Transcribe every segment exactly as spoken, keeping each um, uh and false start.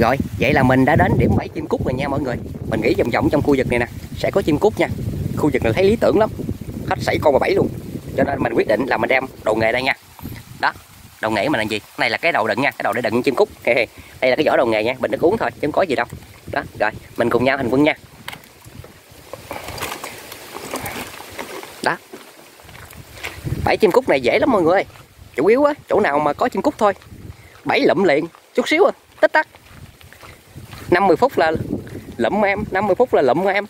Rồi, vậy là mình đã đến điểm bẫy chim cút rồi nha mọi người. Mình nghĩ vòng vòng trong khu vực này nè sẽ có chim cút nha. Khu vực này thấy lý tưởng lắm, hết sảy con và bẫy luôn. Cho nên mình quyết định là mình đem đồ nghề đây nha. Đó, đồ nghề mình là gì? Cái này là cái đầu đựng nha, cái đầu để đựng chim cút. Đây là cái vỏ đồ nghề nha, bình nước uống thôi chứ không có gì đâu. Đó, rồi mình cùng nhau hành quân nha. Đó, bẫy chim cút này dễ lắm mọi người. Chủ yếu á, chỗ nào mà có chim cút thôi. Bẫy lụm liền, chút xíu à, tích tắc. năm mươi phút là lụm em, năm mươi phút là lụm em.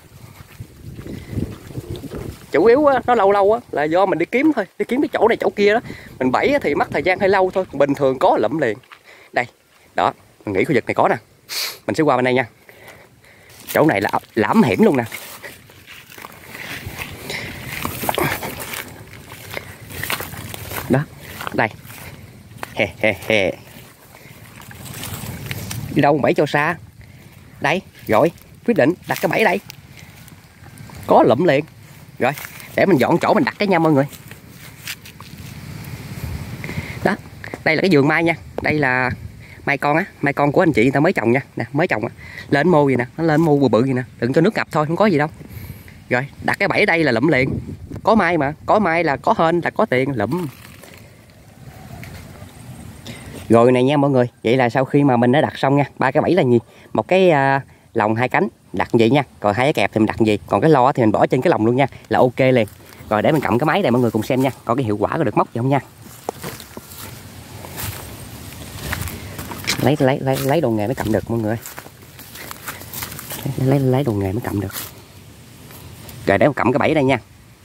Chủ yếu á, nó lâu lâu á, là do mình đi kiếm thôi, đi kiếm cái chỗ này chỗ kia đó. Mình bẫy á, thì mất thời gian hơi lâu thôi, bình thường có lụm liền. Đây, đó, mình nghĩ khu vực này có nè. Mình sẽ qua bên đây nha. Chỗ này là lãm hiểm luôn nè. Đó, đây. He he he. Đi đâu bẫy cho xa. Đây, rồi, quyết định đặt cái bẫy đây. Có lụm liền. Rồi, để mình dọn chỗ mình đặt cái nha mọi người. Đó, đây là cái vườn mai nha. Đây là mai con á, mai con của anh chị người ta mới trồng nha. Nè, mới trồng á. Lên mô gì nè, nó lên mô bự bự gì nè, đừng cho nước ngập thôi, không có gì đâu. Rồi, đặt cái bẫy đây là lụm liền. Có mai mà, có mai là có hên là có tiền lụm. Rồi này nha mọi người, vậy là sau khi mà mình đã đặt xong nha, ba cái bẫy là gì? Một cái uh, lồng hai cánh đặt vậy nha, còn hai cái kẹp thì mình đặt gì, còn cái lo thì mình bỏ trên cái lồng luôn nha, là ok liền. Rồi để mình cầm cái máy này mọi người cùng xem nha, coi cái hiệu quả có được móc gì không nha. Lấy lấy lấy lấy đồ nghề mới cầm được mọi người. Lấy lấy, lấy đồ nghề mới cầm được. Rồi để mình cầm cái bẫy đây nha.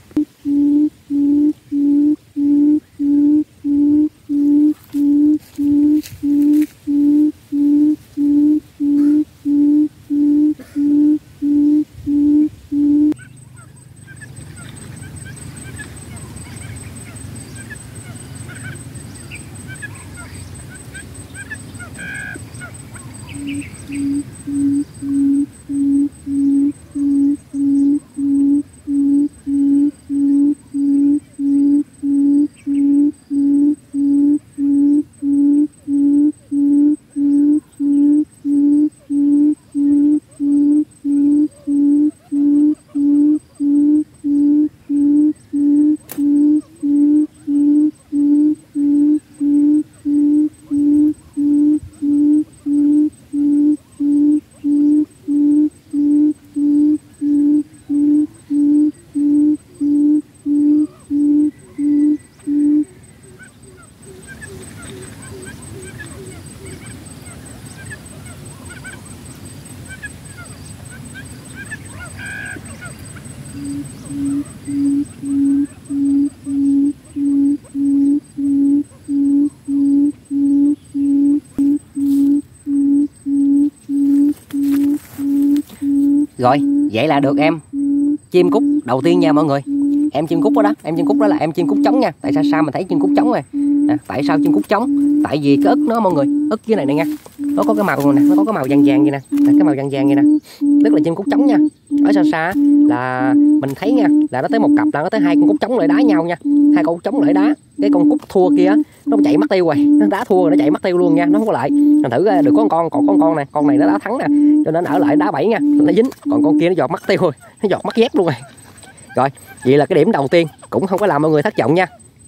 Rồi, vậy là được em chim cút đầu tiên nha mọi người. Em chim cút đó đó, em chim cút đó là em chim cút trống nha. Tại sao sao mình thấy chim cút trống rồi? À, tại sao chim cút trống? Tại vì cái ức nó mọi người, ức dưới này này nha. Nó có cái màu nè, nó có cái màu vàng vàng vậy nè. Cái màu vàng vàng vậy nè. Tức là chim cút trống nha. Ở xa xa là mình thấy nha, là nó tới một cặp là nó tới hai con cút trống lại đá nhau nha. Hai con cút trống lại đá. Cái con cút thua kia nó chạy mất tiêu rồi, nó đá thua rồi nó chạy mất tiêu luôn nha, nó không có lại. Mình thử được có con, còn con con này, con này nó đá thắng nè, cho nên ở lại đá bẫy nha, nó dính. Còn con kia nó giọt mất tiêu rồi, nó giọt mất dép luôn rồi. Rồi, vậy là cái điểm đầu tiên cũng không có làm mọi người thất vọng nha,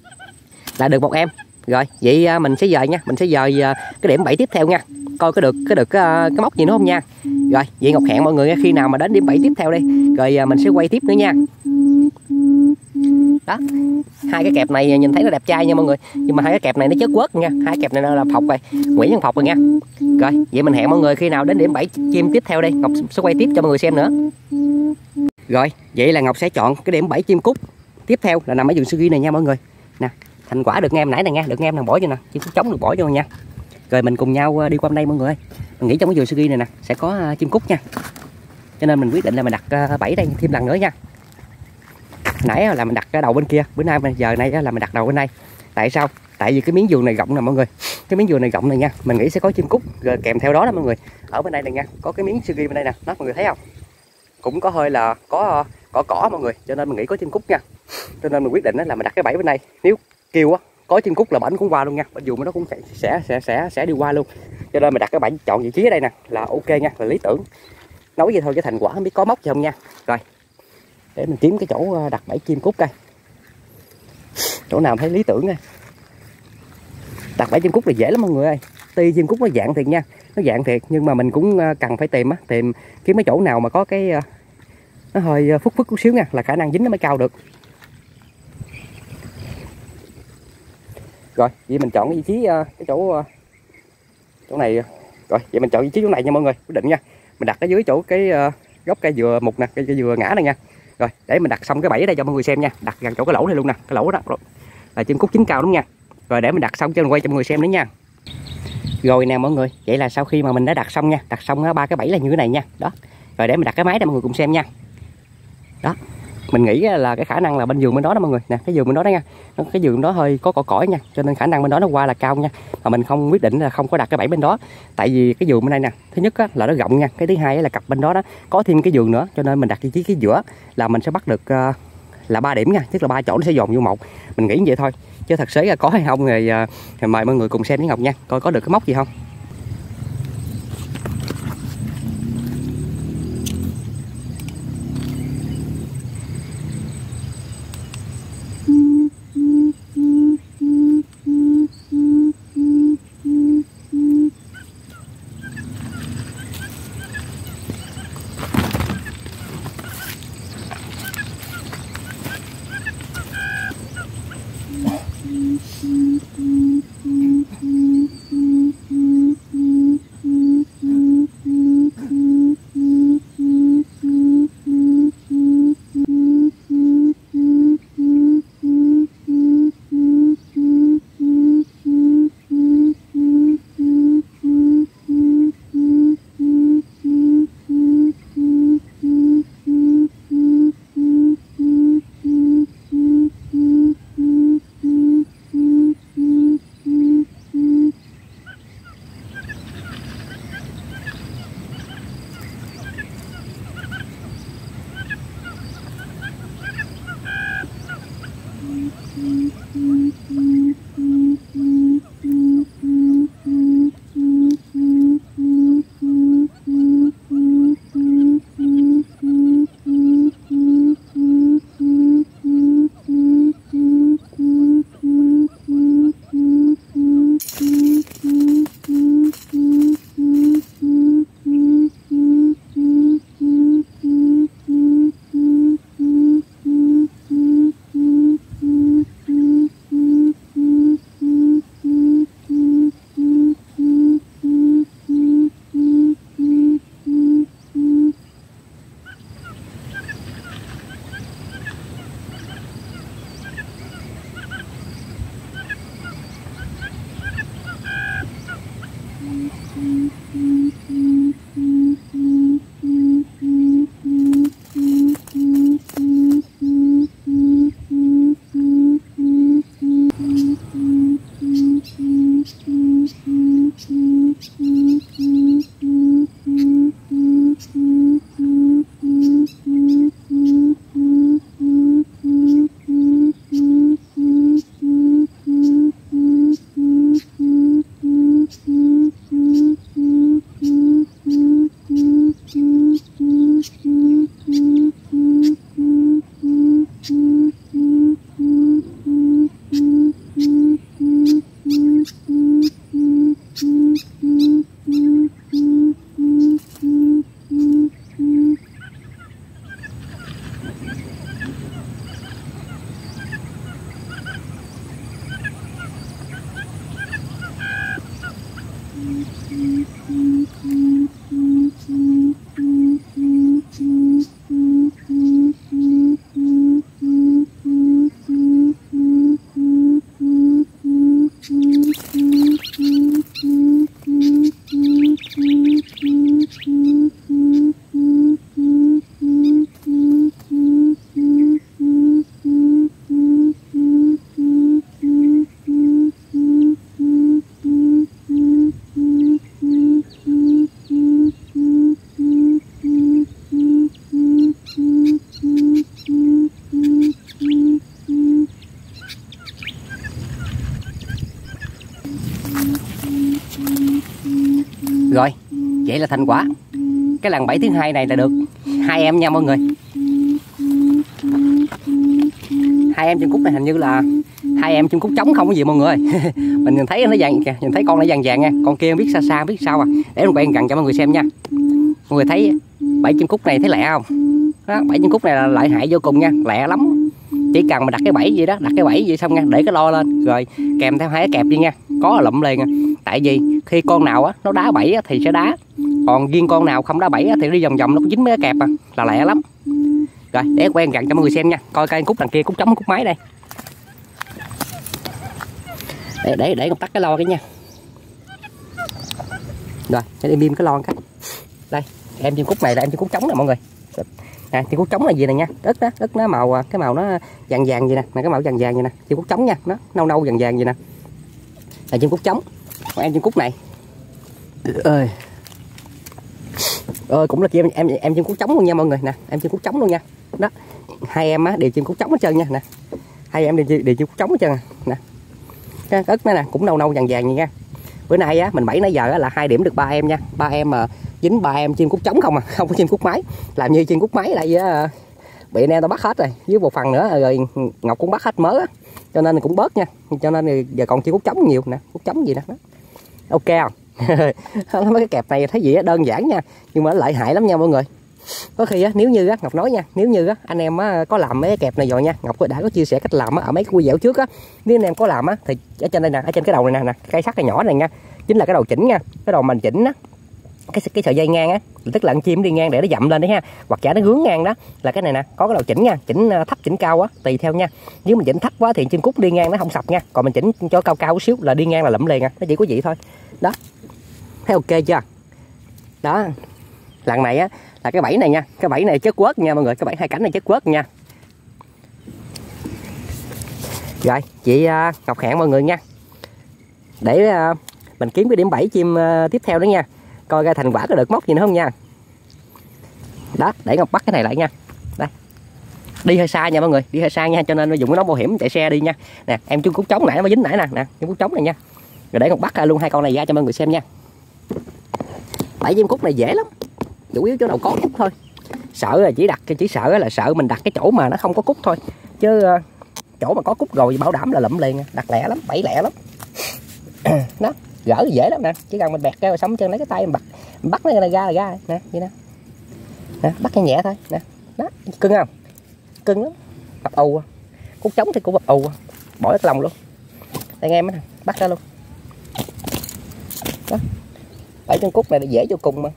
là được một em. Rồi, vậy mình sẽ dời nha, mình sẽ dời cái điểm bẫy tiếp theo nha, coi có được cái được cái, cái móc gì nữa không nha. Rồi, vậy Ngọc hẹn mọi người khi nào mà đến điểm bẫy tiếp theo đi, rồi mình sẽ quay tiếp nữa nha. Đó, hai cái kẹp này nhìn thấy nó đẹp trai nha mọi người, nhưng mà hai cái kẹp này nó chết quớt nha, hai kẹp này nó là phọc rồi, Nguyễn Văn Phọc rồi nha. Rồi, vậy mình hẹn mọi người khi nào đến điểm bẫy chim tiếp theo đi, Ngọc sẽ quay tiếp cho mọi người xem nữa. Rồi, vậy là Ngọc sẽ chọn cái điểm bẫy chim cút tiếp theo là nằm ở vườn Sugi này nha mọi người. Nè, thành quả được nghe em nãy này nha, được nghe em nào bỏ vô nè, chim cút trống được bỏ vô nha. Rồi mình cùng nhau đi qua bên đây mọi người. Mình nghĩ trong cái vườn Sugi này nè sẽ có chim cút nha, cho nên mình quyết định là mình đặt bẫy đây thêm lần nữa nha. Nãy là mình đặt cái đầu bên kia, bữa nay giờ này là mình đặt đầu bên đây. Tại sao? Tại vì cái miếng vườn này rộng nè mọi người, cái miếng vườn này rộng này nha, mình nghĩ sẽ có chim cút. Rồi kèm theo đó đó mọi người, ở bên đây này nha, có cái miếng Sugi bên đây nè, đó mọi người thấy không? Cũng có hơi là có cỏ cỏ mọi người, cho nên mình nghĩ có chim cút nha. Cho nên mình quyết định là mình đặt cái bẫy bên đây. Nếu kêu á có chim cút là bển cũng qua luôn nha, bên dù nó cũng sẽ sẽ sẽ sẽ, sẽ đi qua luôn. Cho nên mình đặt cái bẫy chọn vị trí ở đây nè là ok nha, là lý tưởng. Nói vậy thôi cái thành quả không biết có móc gì không nha. Rồi để mình kiếm cái chỗ đặt bẫy chim cút coi, chỗ nào thấy lý tưởng nha. Đặt bẫy chim cút là dễ lắm mọi người ơi. Ti chim cút nó dạng thiệt nha, nó dạng thiệt, nhưng mà mình cũng cần phải tìm á, tìm kiếm cái chỗ nào mà có cái nó hơi phức phức chút xíu nha, là khả năng dính nó mới cao được. Rồi vậy mình chọn cái vị trí cái chỗ chỗ này. Rồi vậy mình chọn vị trí chỗ này nha mọi người, quyết định nha. Mình đặt ở dưới chỗ cái gốc cây dừa mục nè, cây dừa ngã này nha. Rồi để mình đặt xong cái bẫy ở đây cho mọi người xem nha, đặt gần chỗ cái lỗ này luôn nè, cái lỗ đó là chim cút chín cao đúng nha. Rồi để mình đặt xong cho mình quay cho mọi người xem nữa nha. Rồi nè mọi người, vậy là sau khi mà mình đã đặt xong nha, đặt xong ba cái bẫy là như thế này nha. Đó. Rồi để mình đặt cái máy để mọi người cùng xem nha. Đó. Mình nghĩ là cái khả năng là bên giường bên đó đó mọi người nè, cái giường bên đó đó nha, cái giường đó hơi có cỏ cõi nha, cho nên khả năng bên đó nó qua là cao nha. Mà mình không quyết định là không có đặt cái bẫy bên đó, tại vì cái giường bên đây nè, thứ nhất á, là nó rộng nha, cái thứ hai là cặp bên đó đó có thêm cái giường nữa, cho nên mình đặt vị trí cái giữa là mình sẽ bắt được uh, là ba điểm nha, tức là ba chỗ nó sẽ dồn vô một. Mình nghĩ như vậy thôi, chứ thật sự là có hay không thì, uh, thì mời mọi người cùng xem với Ngọc nha, coi có được cái móc gì không. vậy là thành quả. Cái lần bẫy thứ hai này là được hai em nha mọi người. Hai em chim cút này hình như là hai em chim cút trống không có gì mọi người. Mình nhìn thấy nó vàng kìa, nhìn thấy con nó vàng vàng nha, con kia không biết xa xa không biết sao à. Để mình quay gần cho mọi người xem nha. Mọi người thấy bẫy chim cút này thấy lẹ không? Đó, bẫy chim cút này là lợi hại vô cùng nha, lẹ lắm. Chỉ cần mà đặt cái bẫy gì đó, đặt cái bẫy gì xong nha, để cái lo lên rồi kèm theo hai cái kẹp đi nha, có là lụm liền nha. Tại vì khi con nào á nó đá bẫy á, thì sẽ đá, còn riêng con nào không đá bẫy á, thì đi vòng vòng nó cũng dính mấy cái kẹp à, là lẹ lắm. Rồi để quen gần cho mọi người xem nha, coi cây cút đằng kia cút trống cút máy đây. Để để để công tắc cái lo cái nha. Rồi để im im cái lo cái. Đây em chim cút này là em chim cút trống nè mọi người. Nè chim cút trống là gì này nha, ức đó, ức nó màu cái màu nó vàng vàng gì nè, nè cái màu vàng vàng gì nè, chim cút trống nha, nó nâu nâu vàng vàng gì nè, là chim cút trống. Còn em chim cút này ơi ơi cũng là chim em em chim cút trống luôn nha mọi người. Nè em chim cút trống luôn nha. Đó hai em á đều chim cút trống hết trơn nha. Nè hai em đều, đều chim cút trống hết trơn nè. Cái ức nó nè cũng nâu nâu vàng vàng gì nha. Bữa nay á mình bẫy nãy giờ á là hai điểm được ba em nha, ba em mà dính ba em chim cút trống không à, không có chim cút máy. Làm như chim cút máy lại á, bị anh em tao bắt hết rồi, với một phần nữa rồi Ngọc cũng bắt hết mớ á, cho nên cũng bớt nha. Cho nên giờ còn chim cút trống nhiều nè, cút trống gì nè. Ok không? Mấy cái kẹp này thấy gì á đơn giản nha, nhưng mà nó lợi hại lắm nha mọi người. Có khi á nếu như á Ngọc nói nha, nếu như á anh em á có làm mấy cái kẹp này rồi nha, Ngọc đã có chia sẻ cách làm á ở mấy cái video trước á. Nếu anh em có làm á thì ở trên đây nè, ở trên cái đầu này nè, nè cây sắt này nhỏ này nha, chính là cái đầu chỉnh nha, cái đầu mình chỉnh á, cái cái sợi dây ngang á, tức là con chim đi ngang để nó dậm lên đấy ha, hoặc giả nó hướng ngang đó là cái này nè, có cái đầu chỉnh nha, chỉnh thấp chỉnh cao á tùy theo nha. Nếu mình chỉnh thấp quá thì chim cút đi ngang nó không sập nha, còn mình chỉnh cho cao cao xíu là đi ngang là lụm liền à, nó chỉ có vậy thôi. Đó thấy ok chưa? Đó lần này á là cái bẫy này nha, cái bẫy này chất quớt nha mọi người, cái bẫy hai cánh này chất quớt nha. Rồi chị uh, Ngọc hẹn mọi người nha, để uh, mình kiếm cái điểm bẫy chim uh, tiếp theo đó nha, coi ra thành quả có được móc gì nữa không nha. Đó để Ngọc bắt cái này lại nha. Đây đi hơi xa nha mọi người, đi hơi xa nha, cho nên dùng cái nón bảo hiểm chạy xe đi nha. Nè em chim cút trống nãy nó mới dính nãy nè, nè chim cút trống này nha. Rồi để Ngọc bắt luôn hai con này ra cho mọi người xem nha. Bẫy chim cút này dễ lắm, chủ yếu chỗ đầu có cút thôi. Sợ là chỉ đặt chỉ sợ là sợ mình đặt cái chỗ mà nó không có cút thôi, chứ uh, chỗ mà có cút rồi bảo đảm là lụm liền, đặt lẹ lắm, bẫy lẹ lắm. Đó gỡ dễ lắm nè, chỉ cần mình bẹt ra rồi xong chân lấy cái tay mình bắt mình bắt nó ra là ra nè, vậy nè. Nè bắt cái nhẹ thôi nè. Đó cưng không? Cưng lắm, bập ù. Cút trống thì cũng bập ù, bỏ cái lòng luôn. Đây anh em á, bắt ra luôn. Đó bẫy con cút này là dễ vô cùng mà.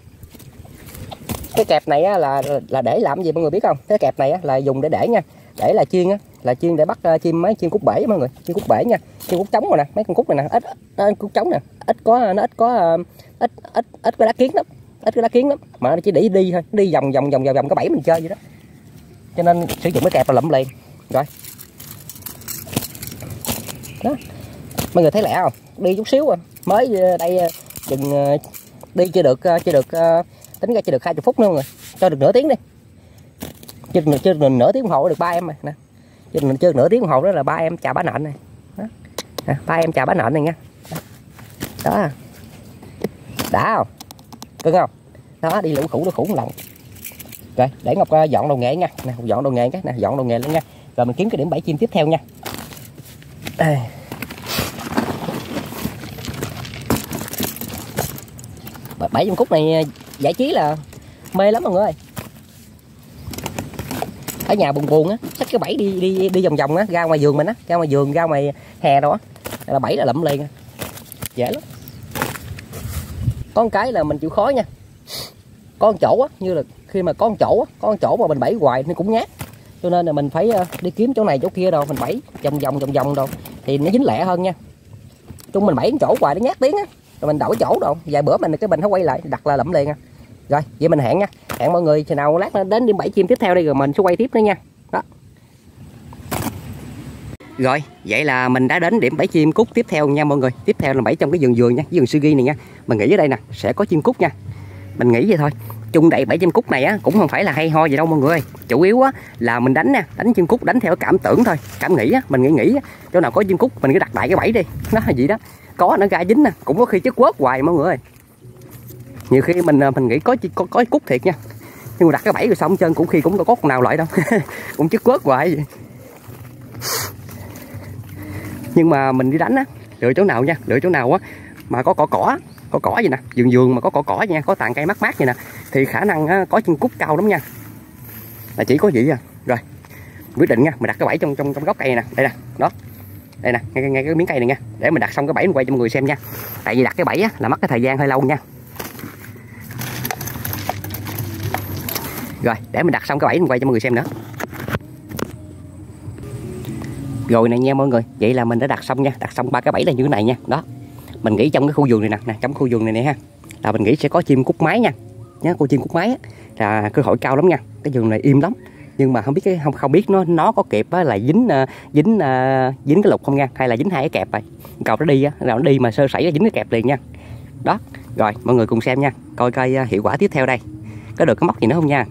Cái kẹp này á, là là để làm gì mọi người biết không? Cái kẹp này á, là dùng để để nha, để là chiên á, là chiên để bắt uh, chim mấy chim cút bể mọi người, chim cút bể nha, chim cút trống rồi nè, mấy con cút này nè, ít uh, cút trống nè, ít có nó ít có uh, ít ít ít có đá kiến lắm, ít có đá kiến lắm, mà nó chỉ để đi thôi, đi vòng vòng vòng vòng vòng cái bẫy mình chơi vậy đó, cho nên sử dụng cái kẹp là lụm liền. Rồi đó mọi người thấy lẹ không? Đi chút xíu à, mới đây chừng uh, đi chưa được uh, chưa được uh, tính ra chưa được hai mươi phút nữa mọi người, cho được nửa tiếng đi, chưa, chưa được nửa tiếng đồng hồ được ba em mà nè, chưa, chưa được nửa tiếng đồng hồ đó là ba em chà bá nện này. Đó. Nè, ba em chà bá nện này nha. Đó, đó. Đã không? Cưng không? Đó đi lũ khủ lũ khủ một lần. Rồi để Ngọc uh, dọn đồ nghề nha, nè dọn đồ nghề cái nè, dọn đồ nghề lên nha, rồi mình kiếm cái điểm bẫy chim tiếp theo nha. Đây. Bẫy chim cút này giải trí là mê lắm mọi người ơi. Ở nhà buồn buồn á, xách cái bẫy đi đi đi vòng vòng á, ra ngoài vườn mình á, ra ngoài vườn ra ngoài hè đâu á, là bẫy là lụm liền, dễ lắm. Có một cái là mình chịu khó nha, có một chỗ á, như là khi mà có một chỗ á, có một chỗ mà mình bẫy hoài nó cũng nhát, cho nên là mình phải đi kiếm chỗ này chỗ kia đâu, mình bẫy vòng vòng vòng vòng đâu thì nó dính lẹ hơn nha. Chung mình bẫy chỗ hoài nó nhát tiếng á, rồi mình đổi chỗ đâu, vài bữa mình cái bình nó quay lại đặt là lụm liền à. Rồi vậy mình hẹn nha, hẹn mọi người chừng nào lát nó đến điểm bẫy chim tiếp theo đây rồi mình sẽ quay tiếp nữa nha. Đó rồi vậy là mình đã đến điểm bẫy chim cút tiếp theo nha mọi người. Tiếp theo là bẫy trong cái vườn vườn nha, vườn sugi này nha. Mình nghĩ ở đây nè sẽ có chim cút nha, mình nghĩ vậy thôi. Chung đậy bẫy chim cút này á cũng không phải là hay ho gì đâu mọi người, chủ yếu á là mình đánh nè, đánh chim cút đánh theo cảm tưởng thôi, cảm nghĩ á, mình nghĩ nghĩ á, chỗ nào có chim cút mình cứ đặt đại cái bẫy đi, nó là gì đó, có nó ra dính nè, cũng có khi chứ quớt hoài mọi người ơi. Nhiều khi mình mình nghĩ có có, có cút thiệt nha, nhưng mà đặt cái bẫy rồi xong chân cũng khi cũng đâu có con nào lại đâu. Cũng chứt quớt hoài vậy. Nhưng mà mình đi đánh á, lựa chỗ nào nha, lựa chỗ nào á mà có cỏ cỏ có cỏ vậy nè, vườn vườn mà có cỏ cỏ nha, có tàn cây mát mát vậy nè, thì khả năng á, có chân cút cao lắm nha. Là chỉ có vậy à. Rồi quyết định nha, mình đặt cái bẫy trong trong trong gốc cây nè, đây nè, đó, đây nè, ngay, ngay cái miếng cây này nha, để mình đặt xong cái bẫy mình quay cho mọi người xem nha. Tại vì đặt cái bẫy á là mất cái thời gian hơi lâu nha. Rồi để mình đặt xong cái bẫy mình quay cho mọi người xem nữa. Rồi này nha mọi người, vậy là mình đã đặt xong nha, đặt xong ba cái bẫy là như thế này nha. Đó, mình nghĩ trong cái khu vườn này nè, nè trong khu vườn này nè ha, là mình nghĩ sẽ có chim cút máy nha, nhá, con chim cút máy á, là cơ hội cao lắm nha. Cái vườn này im lắm, nhưng mà không biết cái không không biết nó nó có kịp á, là dính uh, dính uh, dính cái lục không nha, hay là dính hai cái kẹp rồi, cầu nó đi á, nào nó đi mà sơ sẩy là dính cái kẹp liền nha. Đó, rồi mọi người cùng xem nha, coi coi uh, hiệu quả tiếp theo đây, có được cái móc gì nữa không nha.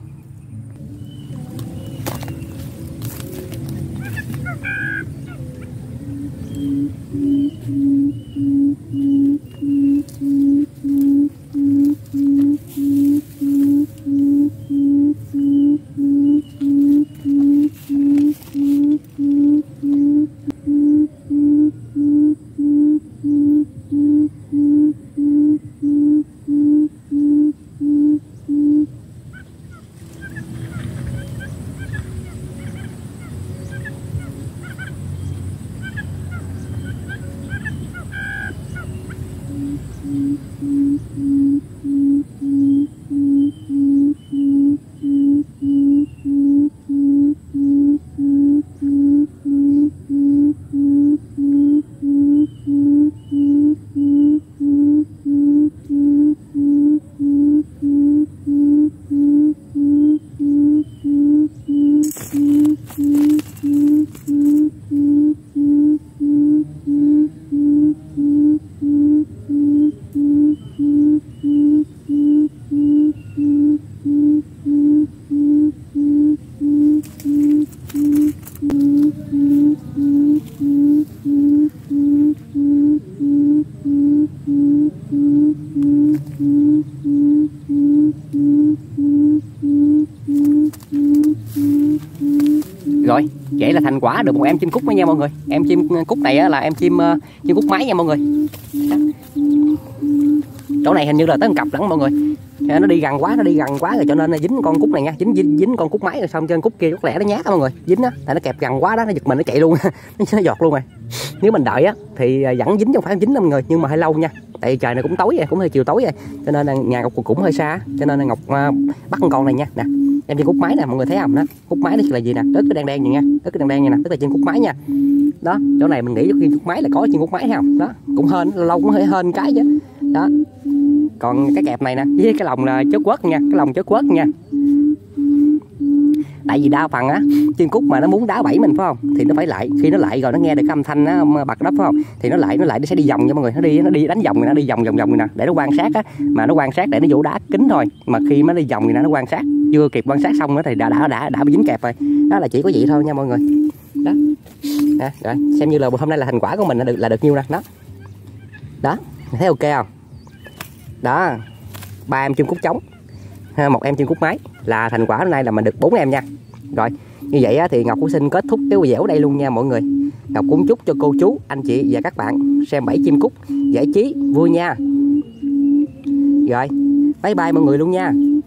Rồi, vậy là thành quả được một em chim cút đó nha mọi người. Em chim cút này á, là em chim uh, chim cút máy nha mọi người. Đó. Chỗ này hình như là tới một cặp lắm mọi người. Nó đi gần quá, nó đi gần quá rồi cho nên là dính con cút này nha, dính dính, dính con cút máy rồi xong trên cút kia cút lẻ nó nhát đó mọi người, dính á, tại nó kẹp gần quá đó, nó giật mình nó chạy luôn, nó giọt luôn rồi. Nếu mình đợi á thì vẫn dính, không phải dính đâu mọi người, nhưng mà hơi lâu nha. Tại vì trời này cũng tối rồi, cũng hơi chiều tối rồi, cho nên là nhà Ngọc cũng hơi xa, cho nên là Ngọc uh, bắt con này nha. Nè, em trên cút máy nè mọi người thấy không đó, cút máy đó là gì nè, rất cái đen đen vậy nha, rất cái đen đen vậy nè, tức là trên cút máy nha. Đó, chỗ này mình nghĩ khi cút máy là có trên cút máy thấy không, đó cũng hên, lâu cũng hơi hên cái chứ. Đó, còn cái kẹp này nè với cái lồng là chớt quất nha, cái lồng chớt quất nha. Tại vì đa phần á chim cút mà nó muốn đá bẫy mình phải không, thì nó phải lại, khi nó lại rồi nó nghe được cái âm thanh nó bật đó phải không, thì nó lại nó lại nó sẽ đi vòng nha mọi người, nó đi nó đi đánh vòng, nó đi vòng vòng vòng nè, để nó quan sát á, mà nó quan sát để nó vỗ đá kính thôi, mà khi nó đi vòng thì nó quan sát, chưa kịp quan sát xong nữa thì đã đã đã đã bị dính kẹp rồi. Đó là chỉ có vậy thôi nha mọi người. Đó, à, rồi xem như là hôm nay là thành quả của mình là được là được nhiêu nè. Đó, đó thấy ok không? Đó, ba em chim cút trống, một em chim cút máy, là thành quả hôm nay là mình được bốn em nha. Rồi như vậy thì Ngọc cũng xin kết thúc cái video ở đây luôn nha mọi người. Ngọc cũng chúc cho cô chú, anh chị và các bạn xem bẫy chim cút giải trí vui nha. Rồi bye bye mọi người luôn nha.